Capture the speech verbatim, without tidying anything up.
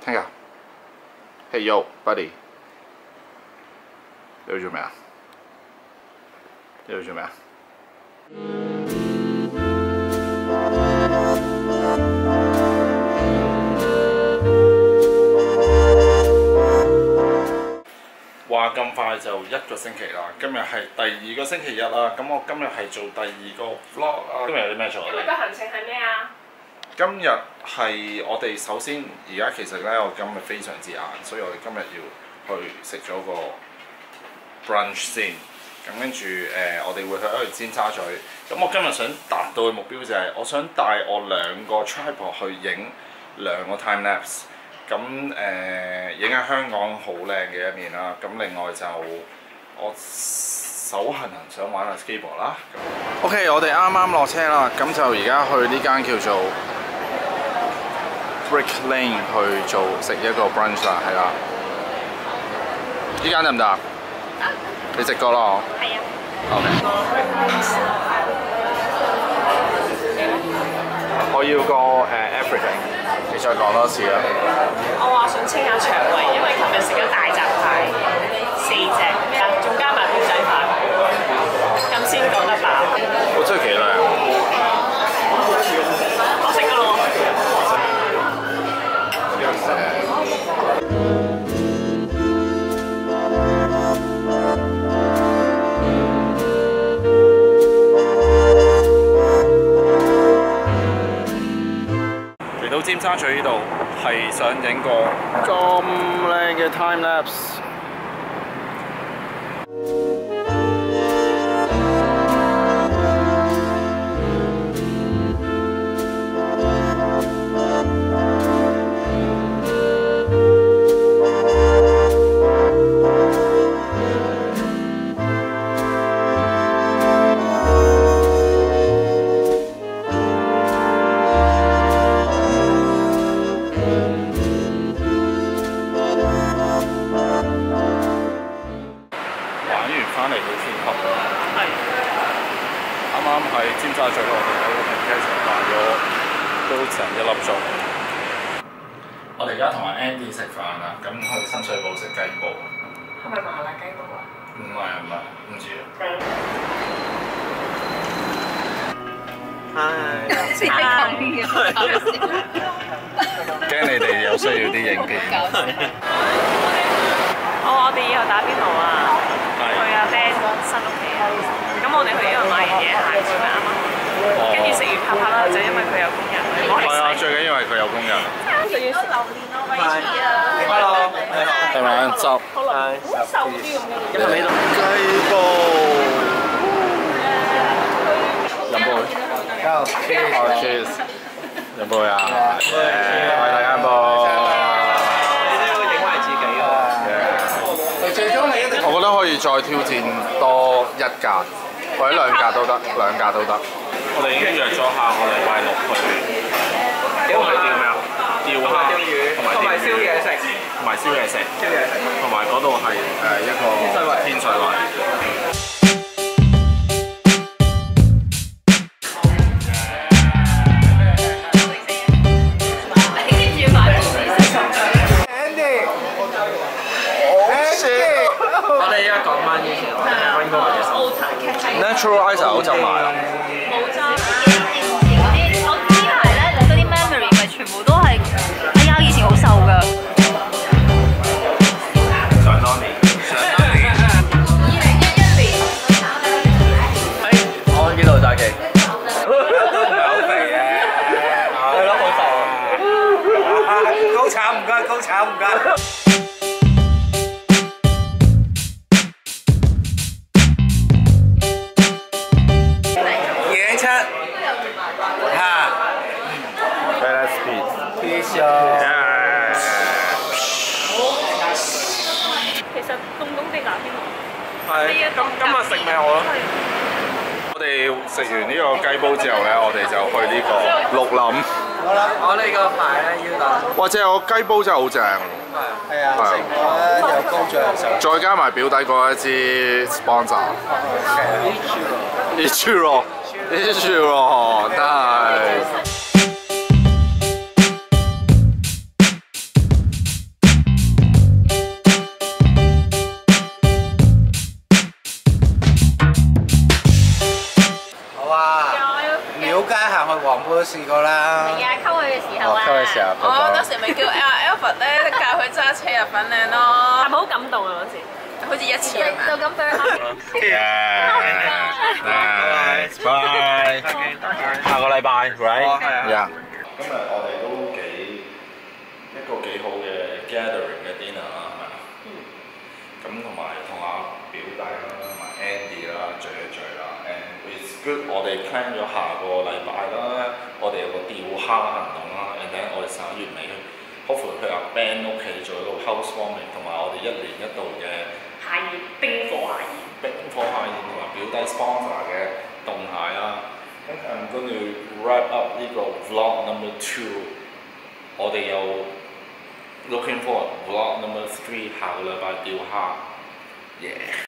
聽下 ，Hey yo buddy， 你喺度做咩啊？你喺度做咩啊？話咁快就一個星期啦，今日係第二個星期日啦。咁我今日係做第二個 vlog 啊。今日有啲咩做？ 今日個行程係咩啊？ 今日係我哋首先而家其實咧，我今日非常之晏，所以我哋今日要去食咗個 brunch 先。咁跟住誒，我哋會去一去尖沙咀。咁我今日想達到嘅目標就係、是，我想帶我兩個 tripod 去影兩個 time lapse。咁誒影下香港好靚嘅一面啦。咁另外就我手痕痕想玩下 skateboard 啦。OK， 我哋啱啱落車啦，咁就而家去呢間叫做 Brick Lane 去做食一個 brunch 啦，係啦。呢間得唔得啊？你食過咯？係啊。OK。我要個誒 everything， 你再講多次啦。 我話想清下腸胃，因為琴日食咗大閘蟹四隻，仲加埋碗仔飯，咁先覺得飽。 我真係幾靚。 我食㗎咯。嚟到尖沙咀呢度係想影個咁靚嘅 time lapse。翻嚟到天河，係啱啱喺尖沙咀我哋喺個停車場買咗都成一粒鐘。我哋而家同阿 Andy 食飯啦，咁去深水埗食雞煲。係咪麻辣雞煲啊？唔係唔係，唔知啊。係。先講驚你哋有需要啲影片。哦，我哋以後打邊爐啊！去阿 Ben 新屋企啊！咁我哋去呢度買完嘢行去咪啱啱？跟住食完拍拍啦，就因為佢有工人，我係啊，最緊要係佢有工人。仲要食榴蓮咯，威士啊 ！Hello， 係咪啊？執好耐，好瘦啲咁嘅。因為呢度雞煲，飲杯。Cheers， 飲杯啊！我哋飲杯。我覺得可以再挑戰多一格，或者兩格都得，兩格都得。我哋已經約咗下個禮拜六去，嗰個係釣咩啊？釣蝦，同埋燒嘢食，同埋燒嘢食，燒嘢食，同埋嗰度係誒一個天水圍，天水圍。Natural ice 好就買啦。冇爭。我呢排咧嗰啲 memory 咪全部都係，哎呀以前好瘦㗎。想當年。想當年。二零一一年。誒，我喺邊度揸機？好肥嘅。係咯，好瘦。高炒唔該，高炒唔該。其實凍凍地打邊爐。係。今今日食咩好啊？我哋食完呢個雞煲之後咧，我哋就去呢個綠林。好啦，我呢個牌咧要等。哇！隻個雞煲真係好正。係。係啊。成個咧有高醬，再加埋表弟嗰一支 sponsor。Ichiro。Ichiro， nice。 時咪叫阿 Alfred 咧教佢揸車入粉嶺咯， 係咪好感動啊嗰時？ 好似一次咁樣。 就咁對佢。 Nice，bye。下個禮拜，right？係啊。今日我哋都幾一個幾好嘅 gathering 嘅 dinner 啦，係咪啊？嗯。咁同埋同阿表弟啦，同埋 Andy 啦聚一聚啦 ，and it's good。我哋 plan 咗下個禮拜啦，我哋有個釣蝦行動啦 ，and then 我哋十一月尾 hopefully 去阿 Ben 屋企做一個 housewarming， 同埋我哋一年一度嘅夏宴冰火夏宴， 冰火夏宴同埋表弟 sponsor 嘅凍蟹啦。咁 I'm going to wrap up 呢個 vlog number two。我哋有 looking forward vlog number three 下個禮拜釣蝦，yeah。